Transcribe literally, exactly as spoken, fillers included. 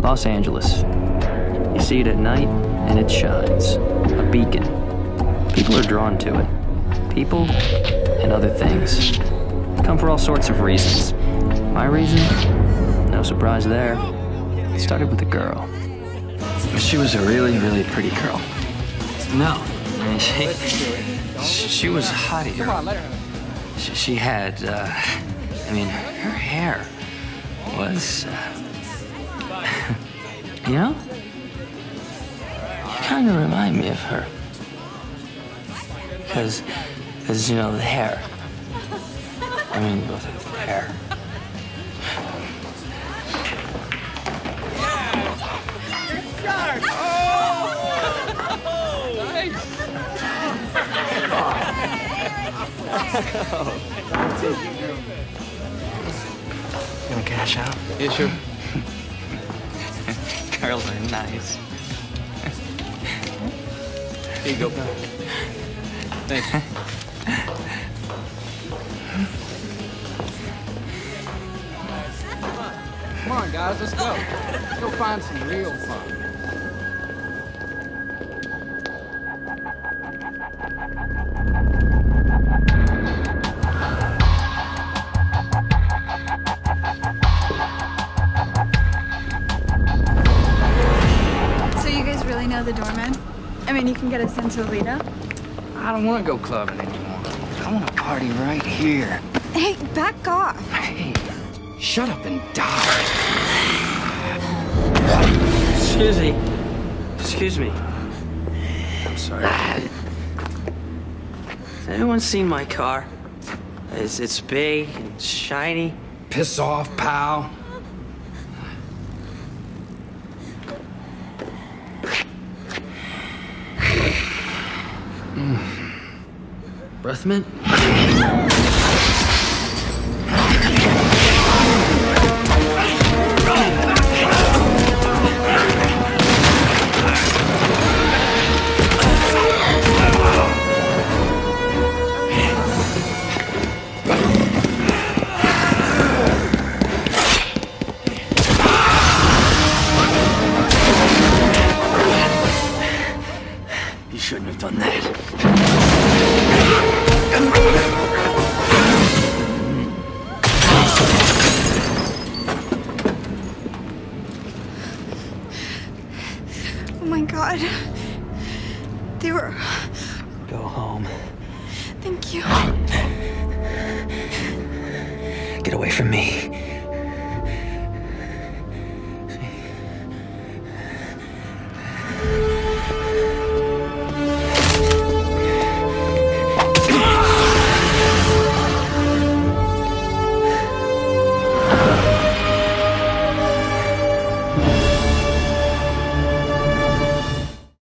Los Angeles. You see it at night, and it shines. A beacon. People are drawn to it. People and other things. Come for all sorts of reasons. My reason? No surprise there. It started with a girl. She was a really, really pretty girl. No, I mean, she, she was hot here. She, she had, uh, I mean, her hair was, uh, you know? You kind of remind me of her. Because, because, you know, the hair. I mean, both of the hair. Gonna cash out? Yeah, sure. Girls are nice. Here you go. Thanks. Come on, guys, let's go. Let's go find some real fun. So you guys really know the doorman? I mean, you can get us into Alita? I don't want to go clubbing anymore. I want to party right here. Hey, back off. Hey, shut up and die. Excuse me. Excuse me. I'm sorry. Has anyone seen my car? It's, it's big and shiny. Piss off, pal. Breath mint? You shouldn't have done that. Oh my God. They were... Go home. Thank you. Get away from me.